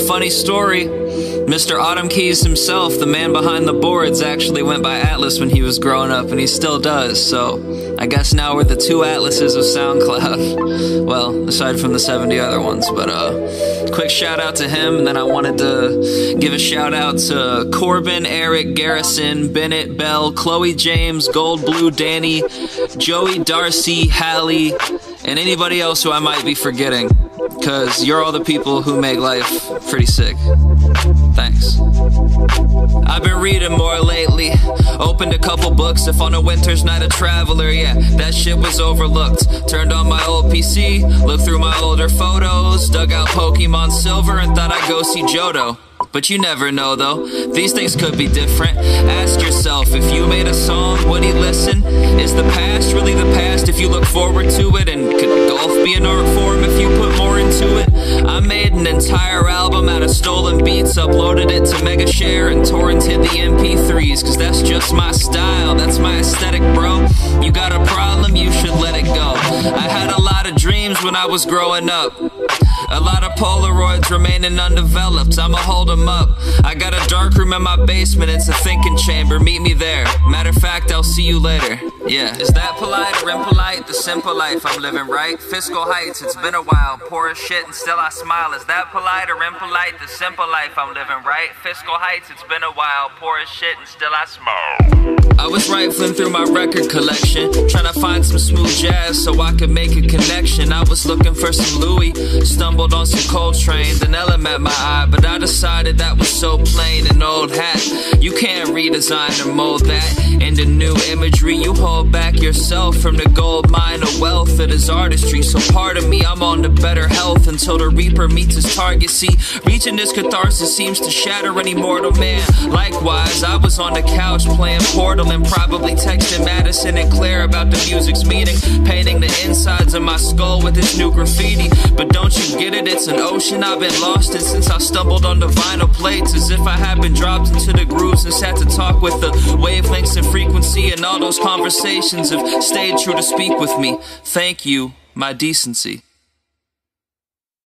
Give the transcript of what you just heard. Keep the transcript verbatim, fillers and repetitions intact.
funny story, Mister Autumn Keys himself, the man behind the boards, actually went by Atlas when he was growing up, and he still does, so I guess now we're the two Atlases of SoundCloud. Well, aside from the seventy other ones, but uh, quick shout out to him, and then I wanted to give a shout out to Corbin, Eric, Garrison, Bennett, Bell, Chloe James, Gold Blue, Danny, Joey, Darcy, Hallie, and anybody else who I might be forgetting, because you're all the people who make life pretty sick. Thanks. I've been reading more lately. Opened a couple books. If on a winter's night a traveler, yeah, that shit was overlooked. Turned on my old P C, looked through my older photos, dug out Pokemon Silver and thought I'd go see Johto. But you never know though, these things could be different. Ask yourself, if you made a song, would he listen? Is the past really the past if you look forward to it? And could golf be an art form if you put more into it? I made an entire album out of stolen beats, uploaded it to Megashare and torrented the M P threes, cause that's just my style, that's my aesthetic, bro. You got a problem, you should let it go. I had a lot of dreams when I was growing up, a lot of Polaroids remaining undeveloped. I'ma hold them up. I got a dark room in my basement, it's a thinking chamber. Meet me there. Matter of fact, I'll see you later. Yeah. Is that polite or impolite? The simple life I'm living, right? Fiscal heights, it's been a while. Poor as shit and still I smile. Is that polite or impolite? The simple life I'm living, right? Fiscal heights, it's been a while. Poor as shit and still I smile. I was rifling through my record collection, trying to find some smooth jazz so I could make a connection. I was looking for some Louis, stumbled on some Coltrane, then Ella met my eye, but I decided that was so plain, an old hat. You can't redesign or mold that into new imagery. You hold back yourself from the gold mine of wealth that is artistry. So part of me, I'm on to better health until the reaper meets his target. See, reaching this catharsis seems to shatter any mortal man. Likewise, I was on the couch playing Portal and probably texting Madison and Claire about the music's meaning, painting the insides of my skull with this new graffiti. But don't you get it? It's an ocean I've been lost in since I stumbled on the vinyl plates, as if I had been dropped into the grooves and sat to talk with the wavelengths and frequency, and all those conversations have stayed true to speak with me. Thank you, my decency.